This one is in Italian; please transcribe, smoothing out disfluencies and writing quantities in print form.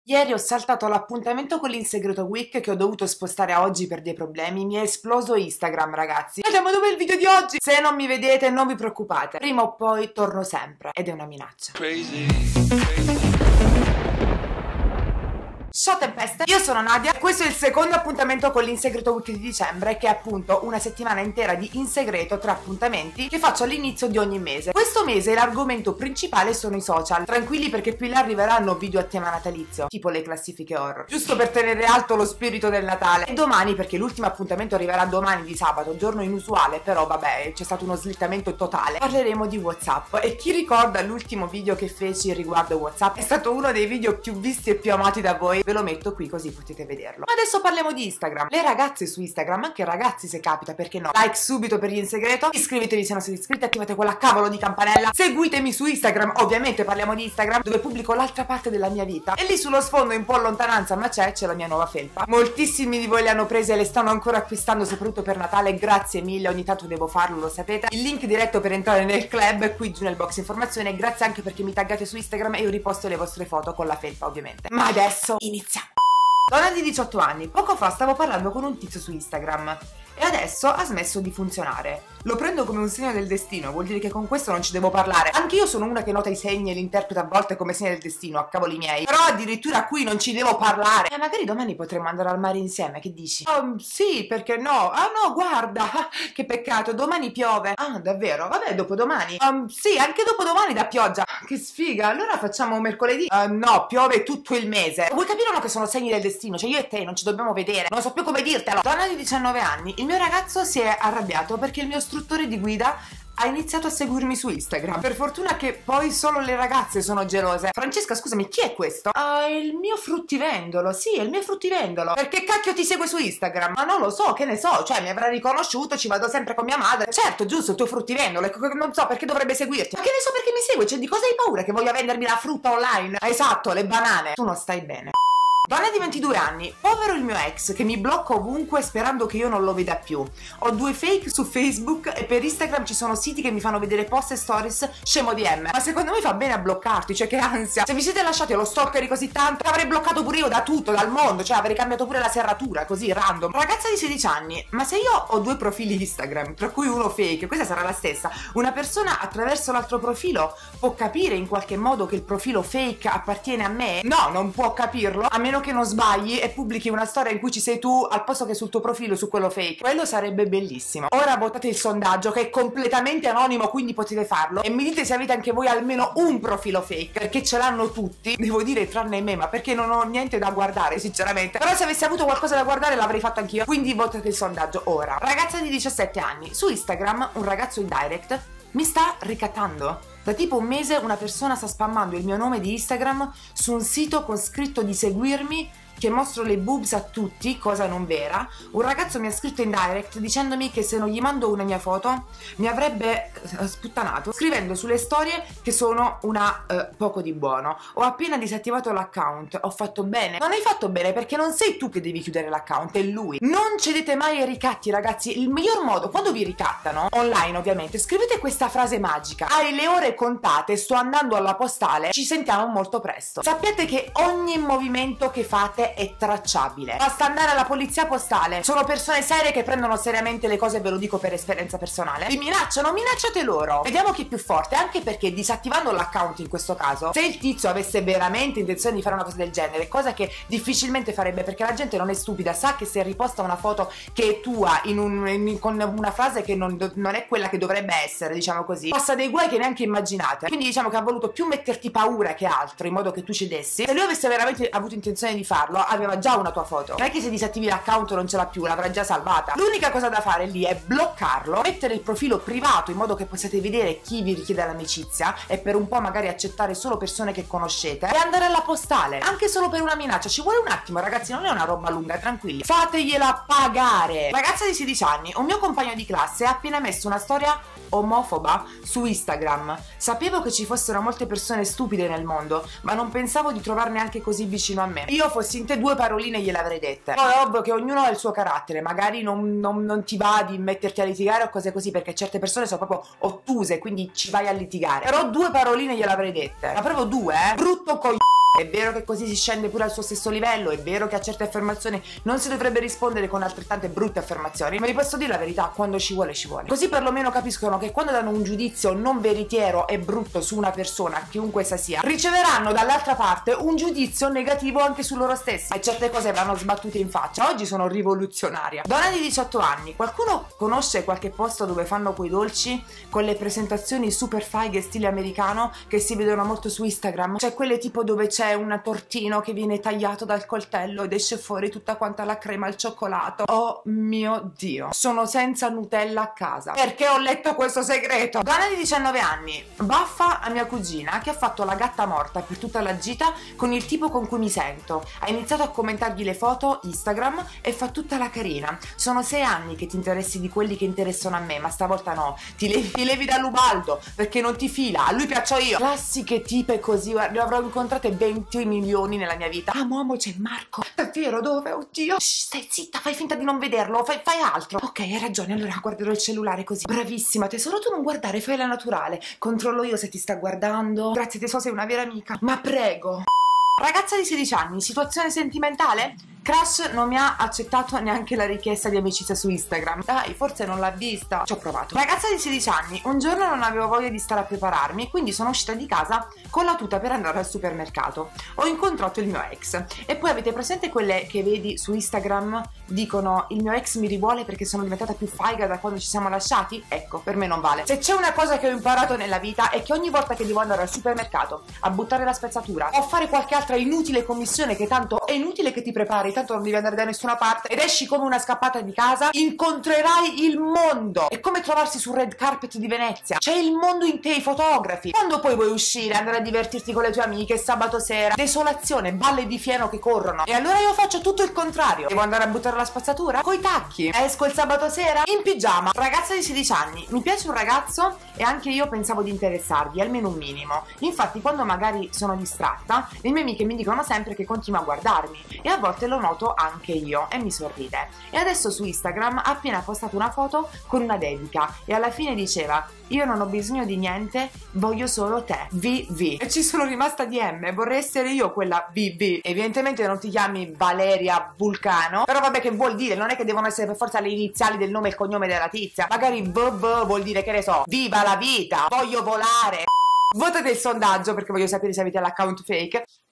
Ieri ho saltato l'appuntamento con l'Insegreto Week che ho dovuto spostare a oggi per dei problemi. Mi è esploso Instagram, ragazzi. Vediamo dov'è il video di oggi. Se non mi vedete non vi preoccupate, prima o poi torno sempre ed è una minaccia. Ciao Tempeste, io sono Nadia e questo è il secondo appuntamento con l'Insegreto Week di dicembre, che è appunto una settimana intera di in segreto, 3 appuntamenti che faccio all'inizio di ogni mese. Questo mese l'argomento principale sono i social, tranquilli perché più là arriveranno video a tema natalizio, tipo le classifiche horror, giusto per tenere alto lo spirito del Natale. E domani, perché l'ultimo appuntamento arriverà domani di sabato, giorno inusuale, però vabbè, c'è stato uno slittamento totale, parleremo di WhatsApp. E chi ricorda l'ultimo video che feci riguardo WhatsApp? È stato uno dei video più visti e più amati da voi. Ve lo metto qui così potete vederlo. Ma adesso parliamo di Instagram. Le ragazze su Instagram, anche ragazzi se capita, perché no? Like subito per gli in segreto, iscrivetevi se non siete iscritti, attivate quella cavolo di campanella, seguitemi su Instagram, ovviamente parliamo di Instagram, dove pubblico l'altra parte della mia vita. E lì sullo sfondo, un po' in lontananza, ma c'è la mia nuova felpa. Moltissimi di voi le hanno prese e le stanno ancora acquistando, soprattutto per Natale, grazie mille, ogni tanto devo farlo, lo sapete. Il link diretto per entrare nel club è qui giù nel box informazione, grazie anche perché mi taggate su Instagram e io riposto le vostre foto con la felpa, ovviamente. Ma adesso iniziamo! Donna di 18 anni, poco fa stavo parlando con un tizio su Instagram e adesso ha smesso di funzionare. Lo prendo come un segno del destino, vuol dire che con questo non ci devo parlare. Anche io sono una che nota i segni e li interpreta a volte come segni del destino, a cavoli miei. Però addirittura qui non ci devo parlare. E magari domani potremmo andare al mare insieme, che dici? Sì, perché no? Ah no, guarda, che peccato, domani piove. Ah, davvero? Vabbè, dopodomani. Sì, anche dopodomani da pioggia. Che sfiga, allora facciamo mercoledì? No, piove tutto il mese. Vuoi capire o no che sono segni del destino? Cioè io e te non ci dobbiamo vedere, non so più come dirtelo. Donna di 19 anni, il mio ragazzo si è arrabbiato perché il mio istruttore di guida ha iniziato a seguirmi su Instagram. Per fortuna che poi solo le ragazze sono gelose. Francesca, scusami, chi è questo? Ah, è il mio fruttivendolo. Sì, è il mio fruttivendolo. Perché cacchio ti segue su Instagram? Ma non lo so, che ne so, cioè mi avrà riconosciuto, ci vado sempre con mia madre. Certo, giusto, il tuo fruttivendolo, non so perché dovrebbe seguirti. Ma che ne so perché mi segue? Cioè, di cosa hai paura? Che voglia vendermi la frutta online? Esatto, le banane. Tu non stai bene. Donna di 22 anni, povero il mio ex che mi blocca ovunque sperando che io non lo veda più. Ho 2 fake su Facebook e per Instagram ci sono siti che mi fanno vedere post e stories scemo DM. Ma secondo me fa bene a bloccarti, cioè che ansia. Se vi siete lasciati allo stalker così tanto, avrei bloccato pure io da tutto, dal mondo, cioè avrei cambiato pure la serratura, così random. Ragazza di 16 anni, ma se io ho 2 profili Instagram, tra cui uno fake, questa sarà la stessa, una persona attraverso l'altro profilo può capire in qualche modo che il profilo fake appartiene a me? No, non può capirlo, a meno che non sbagli e pubblichi una storia in cui ci sei tu al posto che sul tuo profilo, su quello fake. Quello sarebbe bellissimo. Ora votate il sondaggio che è completamente anonimo, quindi potete farlo e mi dite se avete anche voi almeno un profilo fake, perché ce l'hanno tutti, devo dire tranne me, ma perché non ho niente da guardare sinceramente. Però se avessi avuto qualcosa da guardare l'avrei fatto anch'io, quindi votate il sondaggio ora. Ragazza di 17 anni, su Instagram un ragazzo in direct mi sta ricattando. Da tipo un mese una persona sta spammando il mio nome di Instagram su un sito con scritto di seguirmi che mostro le boobs a tutti, cosa non vera. Un ragazzo mi ha scritto in direct dicendomi che se non gli mando una mia foto mi avrebbe sputtanato, scrivendo sulle storie che sono una poco di buono. Ho appena disattivato l'account, ho fatto bene. Non hai fatto bene perché non sei tu che devi chiudere l'account, è lui. Non cedete mai ai ricatti, ragazzi. Il miglior modo, quando vi ricattano, online ovviamente, scrivete questa frase magica: hai le ore contate, sto andando alla postale, ci sentiamo molto presto. Sappiate che ogni movimento che fate è tracciabile, basta andare alla polizia postale, sono persone serie che prendono seriamente le cose, ve lo dico per esperienza personale. Vi minacciano, minacciate loro, vediamo chi è più forte, anche perché disattivando l'account in questo caso, se il tizio avesse veramente intenzione di fare una cosa del genere, cosa che difficilmente farebbe perché la gente non è stupida, sa che se riposta una foto che è tua con una frase che non è quella che dovrebbe essere, diciamo così, passa dei guai che neanche immaginate. Quindi diciamo che ha voluto più metterti paura che altro in modo che tu cedessi. Se lui avesse veramente avuto intenzione di farlo, aveva già una tua foto, non è che se disattivi l'account non ce l'ha più, l'avrà già salvata. L'unica cosa da fare lì è bloccarlo, mettere il profilo privato in modo che possiate vedere chi vi richiede l'amicizia e per un po' magari accettare solo persone che conoscete e andare alla postale, anche solo per una minaccia. Ci vuole un attimo, ragazzi, non è una roba lunga, tranquilli, fategliela pagare. Ragazza di 16 anni, un mio compagno di classe ha appena messo una storia omofoba su Instagram. Sapevo che ci fossero molte persone stupide nel mondo, ma non pensavo di trovarne anche così vicino a me. Io fossi in te 2 paroline gliele avrei dette. Poi è ovvio che ognuno ha il suo carattere, magari non ti va di metterti a litigare o cose così, perché certe persone sono proprio ottuse, quindi ci vai a litigare. Però 2 paroline gliele avrei dette, ma proprio 2, brutto coglione. È vero che così si scende pure al suo stesso livello, è vero che a certe affermazioni non si dovrebbe rispondere con altrettante brutte affermazioni, ma vi posso dire la verità, quando ci vuole ci vuole. Così perlomeno capiscono che quando danno un giudizio non veritiero e brutto su una persona, chiunque essa sia, riceveranno dall'altra parte un giudizio negativo anche su loro stessi, e certe cose vanno sbattute in faccia. Oggi sono rivoluzionaria. Donna di 18 anni, qualcuno conosce qualche posto dove fanno quei dolci con le presentazioni super fighe stile americano che si vedono molto su Instagram? Cioè quelle tipo dove c'è un tortino che viene tagliato dal coltello ed esce fuori tutta quanta la crema al cioccolato. Oh mio Dio, sono senza Nutella a casa perché ho letto questo segreto. Donna di 19 anni, baffa a mia cugina che ha fatto la gatta morta per tutta la gita con il tipo con cui mi sento. Ha iniziato a commentargli le foto Instagram e fa tutta la carina. Sono 6 anni che ti interessi di quelli che interessano a me, ma stavolta no, ti levi dall'Ubaldo perché non ti fila, a lui piaccio io. Classiche tipe così, ne avrò incontrate 20 milioni nella mia vita. Amo, c'è Marco. Davvero? Dove? Oddio. Shh, stai zitta, fai finta di non vederlo, fai altro. Ok, hai ragione, allora guarderò il cellulare così. Bravissima tesoro, tu non guardare, fai la naturale. Controllo io se ti sta guardando. Grazie tesoro, sei una vera amica. Ma prego. Ragazza di 16 anni, situazione sentimentale? Crush non mi ha accettato neanche la richiesta di amicizia su Instagram. Dai, forse non l'ha vista. Ci ho provato. Ragazza di 16 anni, un giorno non avevo voglia di stare a prepararmi, quindi sono uscita di casa con la tuta per andare al supermercato. Ho incontrato il mio ex. E poi avete presente quelle che vedi su Instagram? Dicono il mio ex mi rivuole perché sono diventata più faiga da quando ci siamo lasciati? Ecco, per me non vale. Se c'è una cosa che ho imparato nella vita è che ogni volta che devo andare al supermercato a buttare la spezzatura o a fare qualche altra inutile commissione, che tanto è inutile che ti prepari, tanto non devi andare da nessuna parte ed esci come una scappata di casa, incontrerai il mondo. È come trovarsi sul red carpet di Venezia, c'è il mondo in te, i fotografi. Quando poi vuoi uscire, andare a divertirti con le tue amiche sabato sera, desolazione, balle di fieno che corrono. E allora io faccio tutto il contrario. Devo andare a buttare la spazzatura? Coi tacchi. Esco il sabato sera in pigiama. Ragazza di 16 anni, mi piace un ragazzo e anche io pensavo di interessargli, almeno un minimo. Infatti quando magari sono distratta, le mie amiche mi dicono sempre che continua a guardarmi e a volte lo noto anche io e mi sorride. E adesso su Instagram ha appena postato una foto con una dedica e alla fine diceva: io non ho bisogno di niente, voglio solo te, VV. E ci sono rimasta DM, vorrei essere io quella VV. Evidentemente non ti chiami Valeria Vulcano, però vabbè, che vuol dire? Non è che devono essere per forza le iniziali del nome e il cognome della tizia. Magari VV vuol dire, che ne so, viva la vita, voglio volare. Votate il sondaggio perché voglio sapere se avete l'account fake.